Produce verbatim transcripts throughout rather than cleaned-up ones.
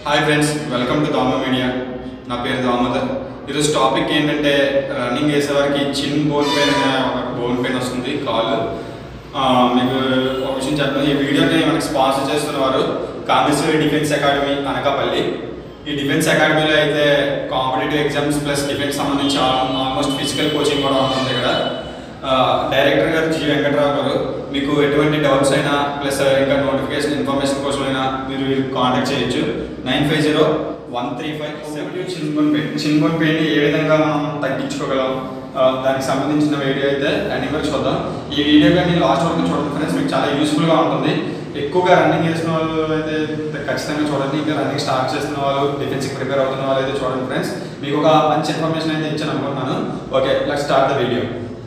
Hi friends, welcome to Damo media. నా పేరు దామోదర్. ఈరోజు టాపిక్ ఏంటంటే రన్నింగ్ చేసేవారికి చిన్ బోన్ పెయిన్ అనే ఒక బోన్ పెయిన్ వస్తుంది కాలు. మీకు ఒక విషయం చెప్పండి, ఈ వీడియోని మనకి స్పాన్సర్ చేస్తున్నవారు కామేశ్వరి డిఫెన్స్ అకాడమీ అనకాపల్లి. ఈ డిఫెన్స్ అకాడమీలో అయితే కాంపిటేటివ్ ఎగ్జామ్స్ ప్లస్ డిఫెన్స్ సంబంధించి ఆల్మోస్ట్ ఫిజికల్ కోచింగ్ కూడా ఉంటుంది ఇక్కడ. డైరెక్టర్ గారు జి వెంకట్రావు గారు. మీకు ఎటువంటి డౌట్స్ అయినా ప్లస్ ఇంకా నోటిఫికేషన్ ఇన్ఫర్మేషన్ కోసం అయినా మీరు కాంటాక్ట్ చేయొచ్చు. Nine five zero one three five seven chin bone pain chin bone pain ఏ విధంగా మనం తగ్గించుకోగలం, దానికి సంబంధించిన వీడియో అయితే అన్ని కూడా చూద్దాం. ఈ వీడియో కానీ లాస్ట్ వరకు చూడండి ఫ్రెండ్స్, మీకు చాలా యూస్ఫుల్గా ఉంటుంది. ఎక్కువగా రన్నింగ్ చేసిన వాళ్ళు అయితే ఖచ్చితంగా చూడండి. ఇంకా రన్నింగ్ స్టార్ట్ చేస్తున్న వాళ్ళు, డిఫెన్స్కి ప్రిపేర్ అవుతున్న వాళ్ళు అయితే చూడండి ఫ్రెండ్స్. మీకు ఒక మంచి ఇన్ఫర్మేషన్ అయితే ఇచ్చాను అనుకుంటున్నాను. Okay, let's start the video.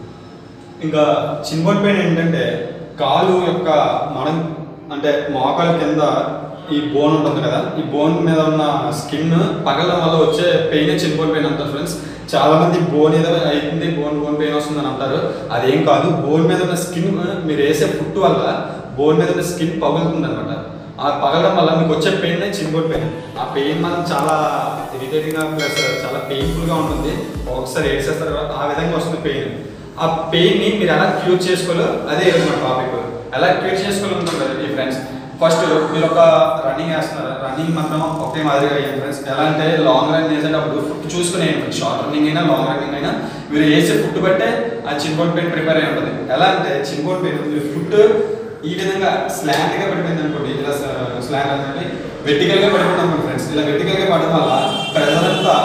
ఇంకా చిన్ బోన్ పెయిన్ ఏంటంటే కాలు యొక్క మనం అంటే మోకాలు కింద ఈ బోన్ ఉంటుంది కదా, ఈ బోన్ మీద ఉన్న స్కిన్ పగలడం వల్ల వచ్చే పెయిన్ చిన్ బోన్ పెయిన్ అంటారు ఫ్రెండ్స్. చాలా మంది బోన్ ఏదో అవుతుంది, బోన్ బోన్ పెయిన్ వస్తుందని అంటారు. అదేం కాదు, బోన్ మీద ఉన్న స్కిన్ మీరు వేసే ఫుట్ వల్ల బోన్ మీద ఉన్న స్కిన్ పగులుతుంది అనమాట. ఆ పగలడం వల్ల మీకు వచ్చే పెయిన్ చిన్ బోన్ పెయిన్. ఆ పెయిన్ మనం చాలా ఇరిటేటింగ్గా ప్లస్ చాలా పెయిన్ఫుల్గా ఉంటుంది. ఒకసారి వేసేస్తారు, ఆ విధంగా వస్తుంది పెయిన్. ఆ పెయిన్ని మీరు ఎలా క్యూర్ చేసుకోవాలో అదే మన టాపిక్. ఎలా క్యూర్ చేసుకోవాలనుకుంటారు కదా ఈ ఫ్రెండ్స్. ఫస్ట్ మీరు ఒక రన్నింగ్ వేస్తున్నారు, రన్నింగ్ మాత్రం ఒకే మాదిరిగా వేయండి ఫ్రెండ్స్. ఎలా అంటే లాంగ్ రన్ వేసేటప్పుడు ఫుట్ చూసుకుని వేయండి. షార్ట్ రన్నింగ్ అయినా లాంగ్ రన్నింగ్ అయినా మీరు వేసే ఫుట్ బట్టే ఆ చిన్ బోన్ పెయిన్ ప్రిపేర్ అయి ఉంటుంది. ఎలా అంటే చిన్ బోన్ పెయిన్ మీరు ఫుట్ ఈ విధంగా స్లాంట్గా పడిపోయింది అనుకోండి, ఇలా స్లాంట్ అంటే వెర్టికల్గా పడిపోతాం ఫ్రెండ్స్. ఇలా వెర్టికల్గా పడడం వల్ల ప్రెజర్ అంతా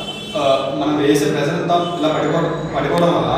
మనం వేసే ప్రెజర్ అంతా ఇలా పడిపోవడం పడిపోవడం వల్ల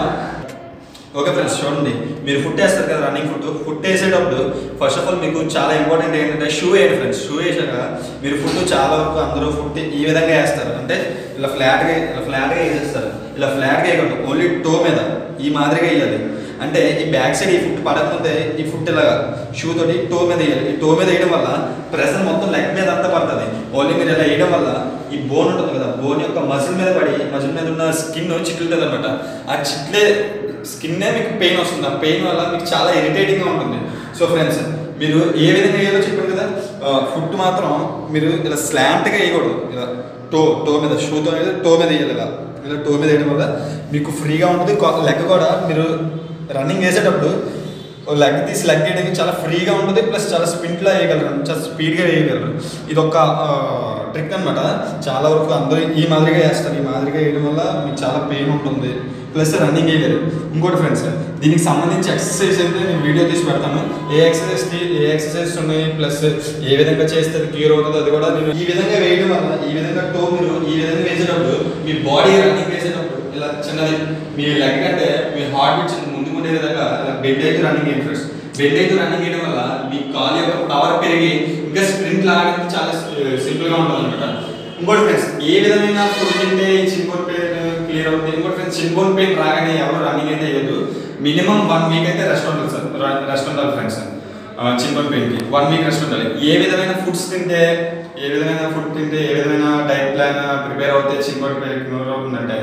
ఓకే ఫ్రెండ్స్ చూడండి, మీరు ఫుట్ వేస్తారు కదా రన్నింగ్ ఫుట్ ఫుట్ వేసేటప్పుడు ఫస్ట్ ఆఫ్ ఆల్ మీకు చాలా ఇంపార్టెంట్ ఏంటంటే షూ వేయండి ఫ్రెండ్స్. షూ వేసాక మీరు ఫుట్ చాలా వరకు అందరూ ఫుట్ ఈ విధంగా వేస్తారు, అంటే ఇలా ఫ్లాట్గా ఇలా ఫ్లాట్గా వేసేస్తారు. ఇలా ఫ్లాట్గా వేయకూడదు, ఓన్లీ టో మీద ఈ మాదిరిగా వేయాలి. అంటే ఈ బ్యాక్ సైడ్ ఈ ఫుట్ పడకపోతే ఈ ఫుట్ ఇలాగా షూ తోటి టో మీద వేయాలి. ఈ టో మీద వేయడం వల్ల ప్రెషర్ మొత్తం లెగ్ మీద అంతా పడుతుంది. ఓన్లీ మీరు ఇలా వేయడం వల్ల ఈ బోన్ ఉంటుంది కదా, బోన్ యొక్క మజిల్ మీద పడి మజిల్ మీద ఉన్న స్కిన్ చిట్లుతుంది అనమాట. ఆ చిట్లే స్కిన్నే మీకు పెయిన్ వస్తుంది. ఆ పెయిన్ వల్ల మీకు చాలా ఇరిటేటింగ్గా ఉంటుంది. సో ఫ్రెండ్స్, మీరు ఏ విధంగా వేయాలో చెప్పాను కదా, ఫుట్ మాత్రం మీరు ఇలా స్లాంట్గా వేయకూడదు. ఇలా టో టో మీద షూతో టో మీద వేయాలి. ఇలా ఇలా టో మీద వేయడం వల్ల మీకు ఫ్రీగా ఉంటుంది. లెగ్ కూడా మీరు రన్నింగ్ వేసేటప్పుడు లెగ్ తీసి లెగ్ వేయడానికి చాలా ఫ్రీగా ఉంటుంది, ప్లస్ చాలా స్పిన్లా వేయగలరు, చాలా స్పీడ్గా వేయగలరు. ఇది ఒక ట్రిక్ అనమాట. చాలా వరకు అందరూ ఈ మాదిరిగా వేస్తారు. ఈ మాదిరిగా వేయడం వల్ల మీకు చాలా పెయిన్ ఉంటుంది, ప్లస్ రన్నింగ్ వేయలేరు. ఇంకోటి ఫ్రెండ్స్, దీనికి సంబంధించి ఎక్సర్సైజ్ అయితే నేను వీడియో తీసి పెడతాను. ఏ ఎక్సర్సైజ్ ఏ ఎక్సర్సైజ్ ఉన్నాయి, ప్లస్ ఏ విధంగా చేస్తే క్లియర్ అవుతుంది అది కూడా నేను ఈ విధంగా వేయడం వల్ల, ఈ విధంగా టో మీరు ఈ విధంగా వేసేటప్పుడు మీ బాడీ రన్నింగ్ వేసేటప్పుడు ఇలా చిన్నది మీ లెగ్ కంటే మీ హార్ట్ బీట్ ముందుకు ఉండే విధంగా ఇలా బెండ్ అయితే రన్నింగ్ వేయండి ఫ్రెండ్స్. బెండ్ అయితే రన్నింగ్ వేయడం వల్ల మీ కాలు యొక్క పవర్ పెరిగి ఇంకా స్ప్రింట్ లాగడానికి చాలా సింపుల్గా ఉంటుంది అనమాట. ఇంకోటి ఫ్రెండ్స్, ఏ విధమైన ఫుడ్ తింటే చిన్ బోన్ పెయిన్ క్లియర్ అవుతుంది. ఇంకోటి ఫ్రెండ్స్, చిన్ బోన్ పెయిన్ రాగానే ఎవరు రన్నింగ్ అయితే వేయద్దు. మినిమం వన్ వీక్ అయితే రెస్ట్ ఉండాలి సార్, రెస్ట్ ఉండాలి ఫ్రెండ్స్. చిన్ బోన్ పెయిన్కి వన్ వీక్ రెస్ట్ ఉండాలి. ఏ విధమైన ఫుడ్స్ తింటే ఏ విధమైన ఫుడ్ తింటే ఏ విధమైన డైట్ ప్లాన్ ప్రిపేర్ అవుతే చిన్ బోన్ పెయిన్ క్లియర్ అవుతుందంటే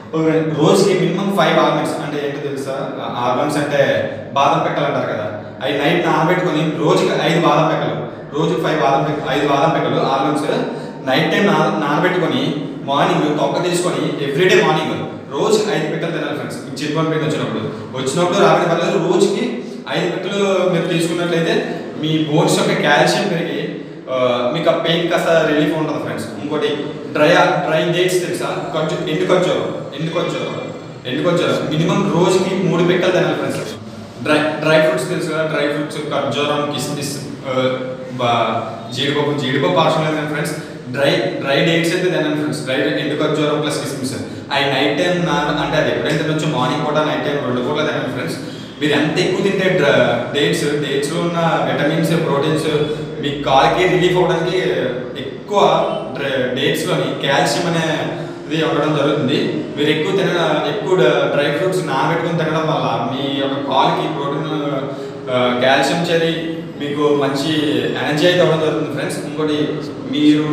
రోజుకి మినిమం ఫైవ్ ఆల్మండ్స్, అంటే ఏంటో తెలుసా, ఆల్మండ్స్ అంటే బాదం పెక్కలు అంటారు కదా, అవి నైట్ నానబెట్టుకొని రోజుకి ఐదు బాదం పెక్కలు, రోజుకి ఫైవ్ బాదం పెక్క ఐదు బాదం పెక్కలు ఆల్మండ్స్ నైట్ టైం నా నానబెట్టుకొని మార్నింగ్ తొక్క తీసుకొని ఎవ్రీడే మార్నింగ్ రోజుకి ఐదు పెట్టలు తినాలి ఫ్రెండ్స్. చిన్ బోన్ పెయిన్ వచ్చినప్పుడు వచ్చినప్పుడు రాబడి పర్లేదు రోజుకి ఐదు పెట్టలు మీరు తీసుకున్నట్లయితే మీ బోన్స్ యొక్క కాల్షియం పెరిగి మీకు ఆ పెయిన్ కాస్త రిలీఫ్ ఉంటుంది ఫ్రెండ్స్. ఇంకోటి డ్రై డ్రై డేట్స్ తెలుసా, కొంచెం ఎండు ఖర్జూరం ఎండు ఖర్జూరం ఎండు ఖర్జూరం మినిమం రోజుకి మూడు పెట్టలు తినాలి ఫ్రెండ్స్. డ్రై డ్రై ఫ్రూట్స్ తెలుసు కదా, డ్రై ఫ్రూట్స్ ఖర్జూరం, కిస్మిస్, జీడిపప్పు జీడిపప్పు అవసరం లేదు ఫ్రెండ్స్. డ్రై డ్రై డేట్స్ అయితే తినండి ఫ్రెండ్స్. డ్రై ఎండు ఖర్జూరం ప్లస్ కిస్మిస్ అవి నైట్ టైం అంటే అది ఎప్పుడైతే తినొచ్చు, మార్నింగ్ పూట నైట్ టైం రెండు పూట తినండి ఫ్రెండ్స్. మీరు ఎంత ఎక్కువ తింటే డేట్స్ డేట్స్లో ఉన్న విటమిన్స్ ప్రోటీన్స్ మీ కాలుకి రిలీఫ్ అవ్వడానికి ఎక్కువ డేట్స్లోని కాల్షియం అనే ఇది ఉండడం జరుగుతుంది. మీరు ఎక్కువ తిన ఎక్కువ డ్రై ఫ్రూట్స్ నానబెట్టుకుని తినడం వల్ల మీ యొక్క కాలుకి ప్రోటీన్ కాల్షియం చేరి మీకు మంచి ఎనర్జీ అయితే అవ్వడం జరుగుతుంది ఫ్రెండ్స్. ఇంకోటి మీరు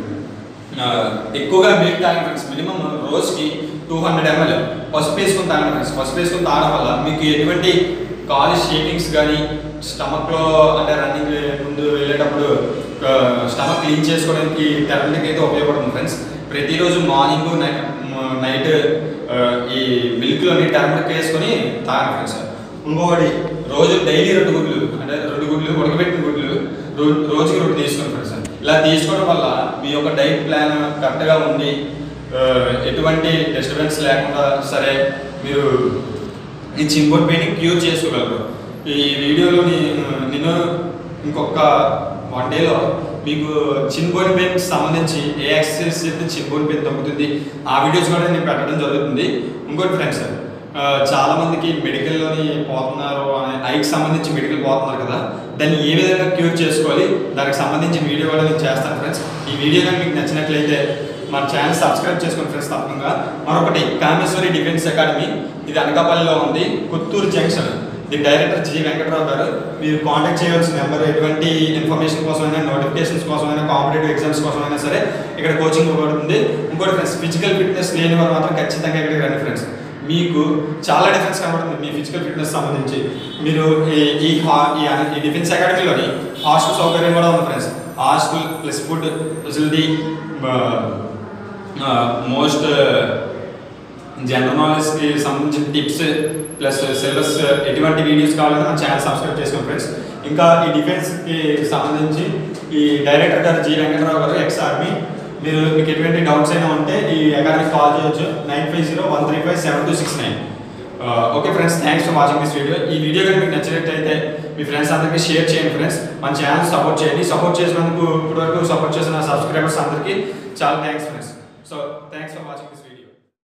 ఎక్కువగా మిల్క్ తాగండి ఫ్రెండ్స్. మినిమం రోజుకి టూ హండ్రెడ్ ఎంఎల్ పసుపు వేసుకొని తాగండి ఫ్రెండ్స్. పసుపు వేసుకొని తాగడం వల్ల మీకు ఎటువంటి కాలు షేకింగ్స్ కానీ స్టమక్లో అంటే రన్నింగ్ ముందు వెళ్ళేటప్పుడు స్టమక్ క్లీన్ చేసుకోవడానికి టర్మరిక్ అయితే ఉపయోగపడుతుంది ఫ్రెండ్స్. ప్రతిరోజు మార్నింగ్ నైట్ ఈ మిల్క్లోని టర్మరిక్ వేసుకొని తాగండి ఫ్రెండ్స్. ఇంకొకటి రోజు డైలీ రెండు గుడ్లు అంటే రెండు గుడ్లు ఉడకబెట్టిన గుడ్లు రోజుకి రెండు తీసుకోండి ఫ్రెండ్స్. ఇలా తీసుకోవడం వల్ల మీ యొక్క డైట్ ప్లాన్ కరెక్ట్గా ఉండి ఎటువంటి డిస్టర్బెన్స్ లేకుండా సరే మీరు ఈ చిన్ బోన్ పెయిన్ క్యూర్ చేసుకోగలరు. ఈ వీడియోలో నేను ఇంకొక వన్ డేలో మీకు చిన్ బోన్ పెయిన్కి సంబంధించి ఏ ఎక్సర్సైజ్ చేస్తే చిన్ బోన్ పెయిన్ తగ్గుతుంది ఆ వీడియోస్ కూడా నేను పెట్టడం జరుగుతుంది. ఇంకోటి ఫ్రెండ్స్, చాలామందికి మెడికల్లోని పోతున్నారు, ఐకి సంబంధించి మెడికల్ పోతున్నారు కదా, దాన్ని ఏ విధంగా క్యూర్ చేసుకోవాలి దానికి సంబంధించిన వీడియో కూడా నేను చేస్తాను ఫ్రెండ్స్. ఈ వీడియో కానీ మీకు నచ్చినట్లయితే మన ఛానల్ సబ్స్క్రైబ్ చేసుకోండి ఫ్రెండ్స్ తప్పకుండా. మరొకటి కామేశ్వరి డిఫెన్స్ అకాడమీ, ఇది అనకాపల్లిలో ఉంది, కొత్తూరు జంక్షన్. దీని డైరెక్టర్ జి వెంకటరావు గారు. మీరు కాంటాక్ట్ చేయవలసిన నెంబర్ ఎటువంటి ఇన్ఫర్మేషన్ కోసమైనా, నోటిఫికేషన్స్ కోసమైనా, కాంపిటేటివ్ ఎగ్జామ్స్ కోసమైనా సరే ఇక్కడ కోచింగ్ ఇవ్వబడుతుంది. ఇంకోటి ఫ్రెండ్స్, ఫిజికల్ ఫిట్నెస్ లేని వారు మాత్రం ఖచ్చితంగా ఇక్కడికి రండి ఫ్రెండ్స్. మీకు చాలా డిఫరెన్స్ కనబడుతుంది మీ ఫిజికల్ ఫిట్నెస్ సంబంధించి. మీరు ఈ ఈ డిఫెన్స్ అకాడమీలోని హాస్టల్ సౌకర్యం కూడా ఉంది friends. Hostel plus food facility, most general నాలెడ్జ్కి సంబంధించిన టిప్స్ ప్లస్ సిలబస్ ఎటువంటి వీడియోస్ కావాలన్నా మన ఛానల్ సబ్స్క్రైబ్ చేసుకోండి ఫ్రెండ్స్. ఇంకా ఈ డిఫెన్స్కి సంబంధించి ఈ డైరెక్టర్ గారు జి వెంకటరావు గారు, ఎక్స్ ఆర్మీ. మీరు మీకు ఎటువంటి డౌట్స్ అయినా ఉంటే ఈ అకాడమీకి కాల్ చేయొచ్చు, nine five zero one three five seven two six nine. Okay friends, thanks for watching this video. ఈ వీడియో కానీ మీకు నచ్చినట్లయితే మీ ఫ్రెండ్స్ అందరికీ షేర్ చేయండి ఫ్రెండ్స్. మన ఛానల్ సపోర్ట్ చేయండి. సపోర్ట్ చేసినందుకు ఇప్పటివరకు సపోర్ట్ చేసిన సబ్స్క్రైబర్స్ అందరికీ చాలా thanks friends. So thanks for watching this.